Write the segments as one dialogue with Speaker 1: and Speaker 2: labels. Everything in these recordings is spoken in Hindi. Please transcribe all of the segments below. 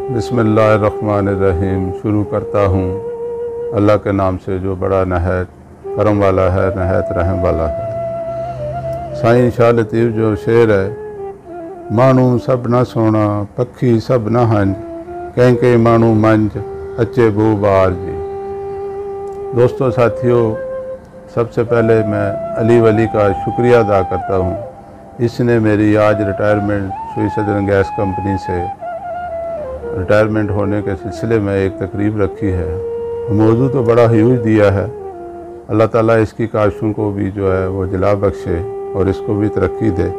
Speaker 1: बिस्मिल्लाहिर्रहमानिर्रहीम। शुरू करता हूँ अल्लाह के नाम से जो बड़ा नहायत करम वाला है, नहायत रहम वाला है। साईं शाह लतीफ़ जो शेर है, मानू सब न सोना पखी सब न हंज, कंहिंके मानू मंज अचे बू बार जी। दोस्तों साथियों, सबसे पहले मैं अली वली का शुक्रिया अदा करता हूँ। इसने मेरी आज रिटायरमेंट सुई सदन गैस कंपनी से रिटायरमेंट होने के सिलसिले में एक तकरीब रखी है। मौजू तो बड़ा ह्यूज दिया है। अल्लाह ताला इसकी काशों को भी जो है वो जला बख्शे और इसको भी तरक्की दे।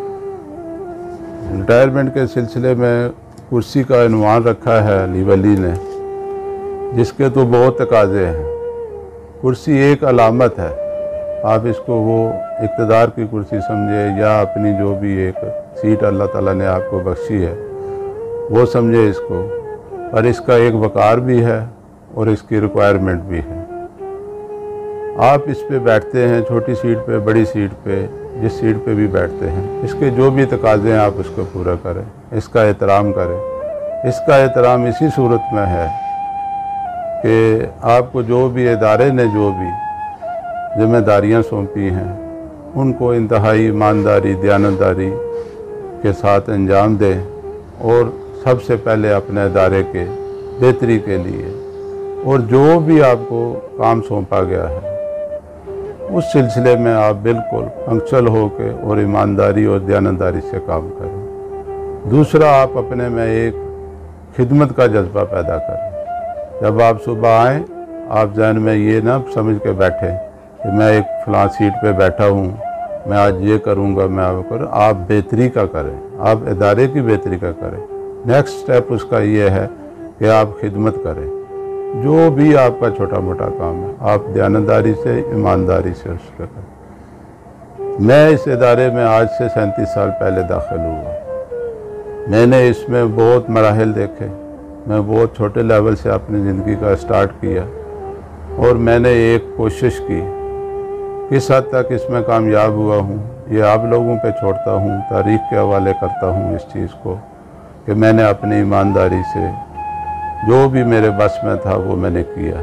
Speaker 1: रिटायरमेंट के सिलसिले में कुर्सी का इन्वान रखा है अली वली ने, जिसके तो बहुत तकाज़े हैं। कुर्सी एक अलामत है, आप इसको वो इक़्तिदार की कुर्सी समझे या अपनी जो भी एक सीट अल्लाह ताला ने आपको बख्शी है वो समझे इसको, पर इसका एक वक़ार भी है और इसकी रिक्वायरमेंट भी है। आप इस पे बैठते हैं, छोटी सीट पे, बड़ी सीट पे, जिस सीट पे भी बैठते हैं, इसके जो भी तकाज़े हैं आप उसको पूरा करें, इसका एहतराम करें। इसका एहतराम इसी सूरत में है कि आपको जो भी इदारे ने जो भी जिम्मेदारियां सौंपी हैं उनको इंतहाई ईमानदारी, दयानतदारी के साथ अंजाम दें और सबसे पहले अपने इदारे के बेहतरी के लिए और जो भी आपको काम सौंपा गया है उस सिलसिले में आप बिल्कुल पंक्चुअल होकर और ईमानदारी और दयानतदारी से काम करें। दूसरा, आप अपने में एक खिदमत का जज्बा पैदा करें। जब आप सुबह आएँ, आप जहन में ये ना समझ के बैठें कि मैं एक फ़लाँ सीट पे बैठा हूँ, मैं आज ये करूँगा, मैं वो करूँ। आप बेहतरी का करें, आप इदारे की बेहतरी का करें। नेक्स्ट स्टेप उसका ये है कि आप खिदमत करें। जो भी आपका छोटा मोटा काम है आप दयानतदारी से, ईमानदारी से उसका करें। मैं इस इदारे में आज से 37 साल पहले दाखिल हुआ। मैंने इसमें बहुत मराहिल देखे। मैं बहुत छोटे लेवल से अपनी ज़िंदगी का स्टार्ट किया और मैंने एक कोशिश की। किस हद तक इसमें कामयाब हुआ हूँ ये आप लोगों पे छोड़ता हूँ, तारीख़ के हवाले करता हूँ इस चीज़ को कि मैंने अपनी ईमानदारी से जो भी मेरे बस में था वो मैंने किया।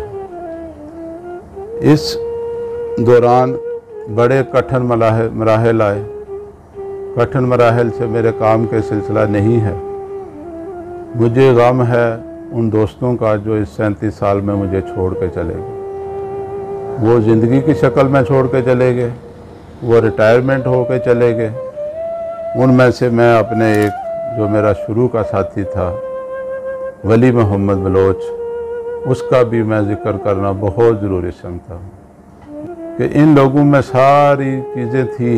Speaker 1: इस दौरान बड़े कठिन मराहिल आए। कठिन मराहिल से मेरे काम के सिलसिला नहीं है। मुझे गम है उन दोस्तों का जो इस 37 साल में मुझे छोड़ के चले गए। वो ज़िंदगी की शक्ल में छोड़ के चले गए, वो रिटायरमेंट हो के चले गए। उनमें से मैं अपने एक जो मेरा शुरू का साथी था वली मोहम्मद बलोच, उसका भी मैं ज़िक्र करना बहुत ज़रूरी समझता हूँ कि इन लोगों में सारी चीज़ें थी।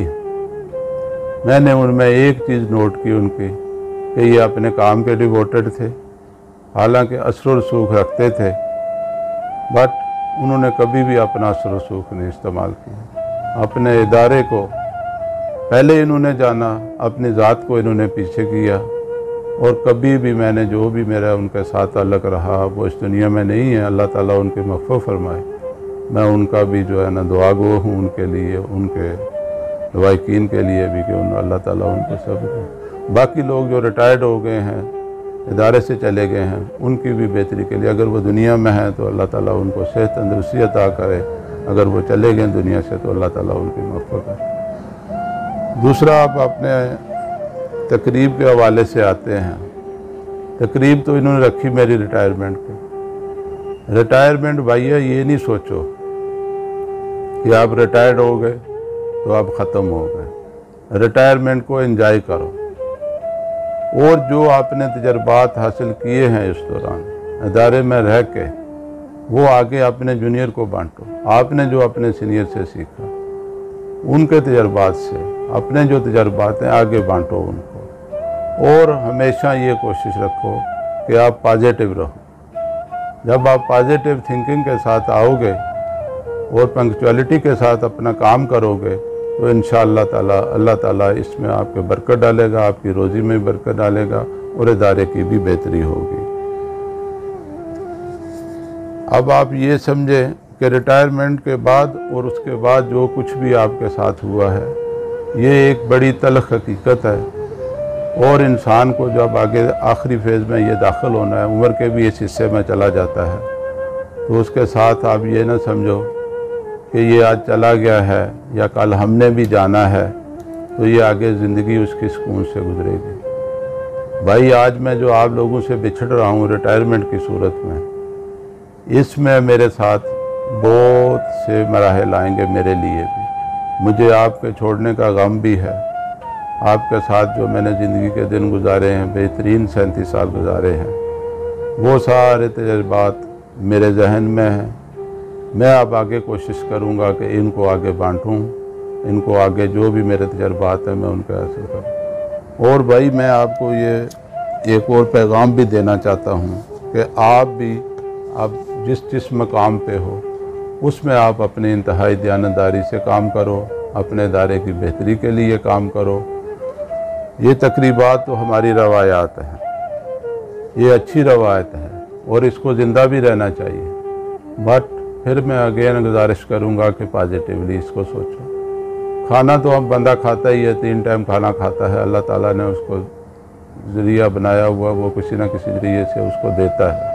Speaker 1: मैंने उनमें एक चीज़ नोट की उनकी कि ये अपने काम के डिवोटेड थे, हालांकि असर रसूख रखते थे, बट उन्होंने कभी भी अपना असर रसूख नहीं इस्तेमाल किया। अपने इदारे को पहले इन्होंने जाना, अपनी ज़ात को इन्होंने पीछे किया और कभी भी मैंने जो भी मेरा उनके साथ ताल्लुक़ रहा वो इस दुनिया में नहीं है। अल्लाह ताला उनकी मग़फ़िरत फरमाए। मैं उनका भी जो है ना दुआ गो हूँ उनके लिए, उनके लवाकिन के लिए भी कि अल्लाह ताला उनको सब। बाकी लोग जो रिटायर्ड हो गए हैं, इदारे से चले गए हैं, उनकी भी बेहतरी के लिए, अगर वो दुनिया में हैं तो अल्लाह ताला उनको सेहत तंदुरुस्ती अता करे। अगर वो चले गए दुनिया से तो अल्लाह ताला उनकी मग़फ़िरत करे। दूसरा, आप अपने तकरीब के हवाले से आते हैं। तकरीब तो इन्होंने रखी मेरी रिटायरमेंट की। रिटायरमेंट भैया ये नहीं सोचो कि आप रिटायर्ड हो गए तो आप ख़त्म हो गए। रिटायरमेंट को एंजॉय करो और जो आपने तजर्बात हासिल किए हैं इस दौरान इदारे में रह के वो आगे अपने जूनियर को बांटो। आपने जो अपने सीनियर से सीखा उनके तजर्बात से अपने जो तजर्बात हैं आगे बांटो उनको। और हमेशा ये कोशिश रखो कि आप पॉजिटिव रहो। जब आप पॉजिटिव थिंकिंग के साथ आओगे और पंक्चुअलिटी के साथ अपना काम करोगे तो इंशाअल्लाह ताला अल्लाह ताला इसमें आपके बरकत डालेगा, आपकी रोज़ी में बरकत डालेगा और इदारे की भी बेहतरी होगी। अब आप ये समझें कि रिटायरमेंट के बाद और उसके बाद जो कुछ भी आपके साथ हुआ है ये एक बड़ी तल्ख़ हकीकत है और इंसान को जब आगे आखिरी फेज़ में ये दाखिल होना है, उम्र के भी इस हिस्से में चला जाता है, तो उसके साथ आप ये ना समझो कि ये आज चला गया है या कल हमने भी जाना है तो ये आगे ज़िंदगी उसकी सुकून से गुजरेगी। भाई आज मैं जो आप लोगों से बिछड़ रहा हूँ रिटायरमेंट की सूरत में, इसमें मेरे साथ बहुत से मराहल आएंगे मेरे लिए भी। मुझे आपके छोड़ने का गम भी है। आपके साथ जो मैंने ज़िंदगी के दिन गुजारे हैं, बेहतरीन 37 साल गुजारे हैं, वो सारे तजर्बात मेरे जहन में हैं। मैं अब आगे कोशिश करूँगा कि इनको आगे बांटूँ, इनको आगे जो भी मेरे तजर्बात हैं मैं उनको हासिल करूँ। और भाई मैं आपको ये एक और पैगाम भी देना चाहता हूँ कि आप भी अब जिस मकाम पे हो उसमें आप अपनी इंतहाई दयानतदारी से काम करो, अपने इदारे की बेहतरी के लिए काम करो। ये तकरीबात तो हमारी रवायात हैं, ये अच्छी रवायत है और इसको ज़िंदा भी रहना चाहिए। बट फिर मैं अगेन गुजारिश करूँगा कि पॉजिटिवली इसको सोचो। खाना तो अब बंदा खाता ही है, 3 टाइम खाना खाता है, अल्लाह ताला ने उसको ज़रिया बनाया हुआ, वो किसी न किसी ज़रिए से उसको देता है।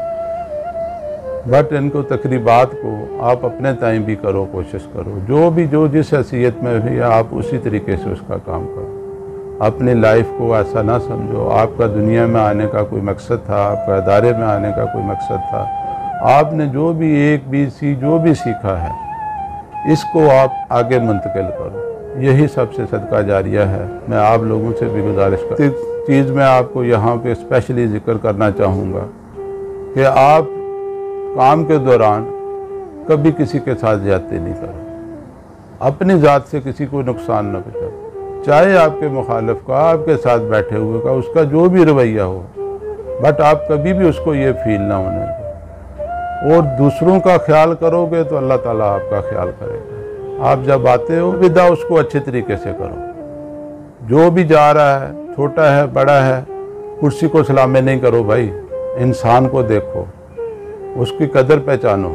Speaker 1: बट इनको तकरीबात को आप अपने टाइम भी करो, कोशिश करो, जो जिस हैसियत में भी आप उसी तरीके से उसका काम करो। अपनी लाइफ को ऐसा ना समझो आपका दुनिया में आने का कोई मकसद था, आपका इदारे में आने का कोई मकसद था। आपने जो भी एक बी सी जो भी सीखा है इसको आप आगे मुंतकिल करो, यही सबसे सदका जारिया है। मैं आप लोगों से भी गुजारिश करती चीज़ मैं आपको यहाँ पे स्पेशली जिक्र करना चाहूँगा कि आप काम के दौरान कभी किसी के साथ ज्यादती नहीं करो, अपनी ज़ात से किसी को नुकसान न पहुँचाओ, चाहे आपके मुखालिफ का, आपके साथ बैठे हुए का, उसका जो भी रवैया हो, बट आप कभी भी उसको ये फील ना होने दो। और दूसरों का ख्याल करोगे तो अल्लाह ताला आपका ख्याल करेगा। आप जब आते हो विदा उसको अच्छे तरीके से करो। जो भी जा रहा है, छोटा है बड़ा है, कुर्सी को सलामे नहीं करो भाई, इंसान को देखो, उसकी कदर पहचानो।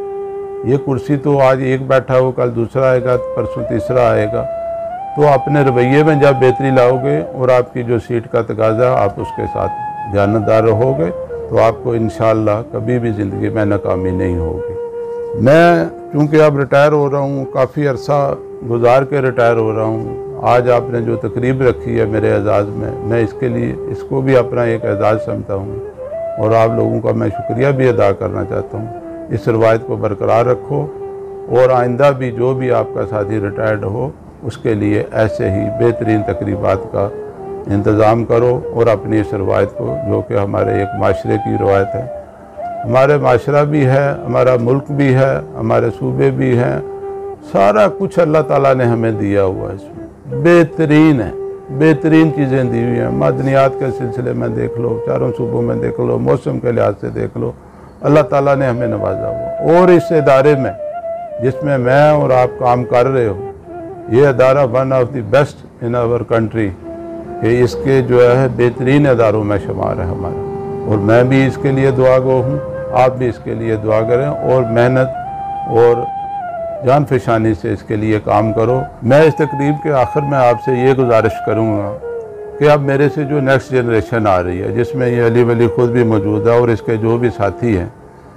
Speaker 1: ये कुर्सी तो आज एक बैठा हो, कल दूसरा आएगा, परसों तीसरा आएगा। तो अपने रवैये में जब बेहतरी लाओगे और आपकी जो सीट का तकाजा आप उसके साथ जानदार रहोगे तो आपको इंशाअल्लाह कभी भी ज़िंदगी में नाकामी नहीं होगी। मैं चूँकि अब रिटायर हो रहा हूँ, काफ़ी अरसा गुजार के रिटायर हो रहा हूँ, आज आपने जो तकरीब रखी है मेरे एजाज़ में, मैं इसके लिए इसको भी अपना एक एजाज़ समझता हूँ और आप लोगों का मैं शुक्रिया भी अदा करना चाहता हूँ। इस रवायत को बरकरार रखो और आइंदा भी जो भी आपका साथी रिटायर्ड हो उसके लिए ऐसे ही बेहतरीन तकरीबात का इंतज़ाम करो और अपनी इस रवायत को, जो कि हमारे एक माशरे की रवायत है, हमारे माशरा भी है, हमारा मुल्क भी है, हमारे सूबे भी हैं, सारा कुछ अल्लाह ताला ने हमें दिया हुआ है, इसमें बेहतरीन है, बेहतरीन चीज़ें दी हुई हैं। मदनियात के सिलसिले में देख लो, चारों सूबों में देख लो, मौसम के लिहाज से देख लो, अल्लाह ताला ने हमें नवाजा हुआ। और इस इदारे में जिसमें मैं और आप काम कर रहे हो, ये अदारा one of the best in our country, कि इसके जो है बेहतरीन इदारों में शुमार है हमारा। और मैं भी इसके लिए दुआगो हूँ, आप भी इसके लिए दुआ करें और मेहनत और जान फिशानी से इसके लिए काम करो। मैं इस तकरीब के आखिर में आपसे ये गुजारिश करूँगा कि अब मेरे से जो नेक्स्ट जनरेशन आ रही है, जिसमें ये अली वली ख़ुद भी मौजूद है और इसके जो भी साथी हैं,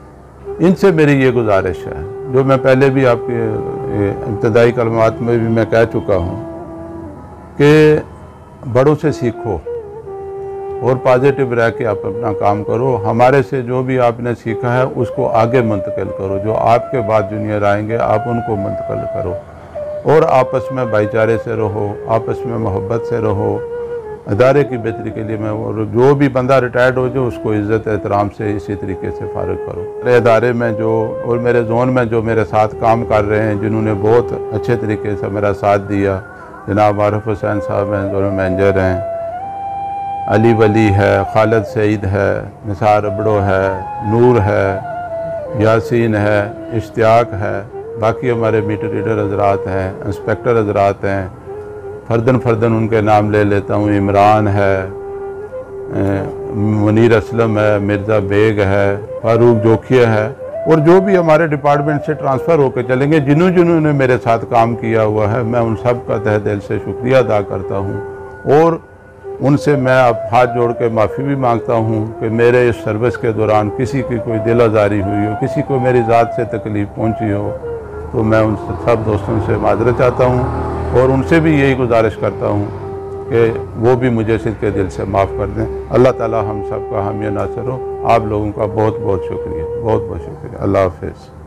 Speaker 1: इनसे मेरी ये गुजारिश है, जो मैं पहले भी आपके इब्तदाई कलमात में भी मैं कह चुका हूँ, कि बड़ों से सीखो और पॉजिटिव रह के आप अपना काम करो। हमारे से जो भी आपने सीखा है उसको आगे मुंतकिल करो, जो आपके बाद जूनियर आएंगे आप उनको मुंतकिल करो और आपस में भाईचारे से रहो, आपस में मोहब्बत से रहो, अदारे की बेहतरी के लिए। मैं और जो भी बंदा रिटायर्ड हो जो उसको इज़्ज़त एहतराम से इसी तरीके से फारिग करो। मेरे अदारे में जो और मेरे जोन में जो मेरे साथ काम कर रहे हैं, जिन्होंने बहुत अच्छे तरीके से मेरा साथ दिया, जनाब आरिफ हुसैन साहब हैं, दोनों मैनेजर हैं, अली वली है, खालिद सईद है, निसार अबड़ो है, नूर है, यासीन है, इश्तियाक है, बाकी हमारे मीटर रीडर हजरात हैं, इंस्पेक्टर हजरात हैं, फर्दन उनके नाम ले लेता हूँ, इमरान है, मुनीर असलम है, मिर्ज़ा बेग है, फारूक जोखिया है, और जो भी हमारे डिपार्टमेंट से ट्रांसफ़र होकर चलेंगे, जिन्होंने मेरे साथ काम किया हुआ है, मैं उन सब का तहे दिल से शुक्रिया अदा करता हूँ। और उनसे मैं अब हाथ जोड़ के माफ़ी भी मांगता हूँ कि मेरे इस सर्विस के दौरान किसी की कोई दिल आज़ारी हुई हो, किसी को मेरी ज़ात से तकलीफ़ पहुँची हो, तो मैं उन सब दोस्तों से माजरत चाहता हूँ और उनसे भी यही गुजारिश करता हूँ कि वो भी मुझे सिद्के दिल से माफ़ कर दें। अल्लाह ताला हम सब का हामी नासर हो। आप लोगों का बहुत बहुत शुक्रिया, बहुत बहुत शुक्रिया। अल्लाह हाफ़िज़।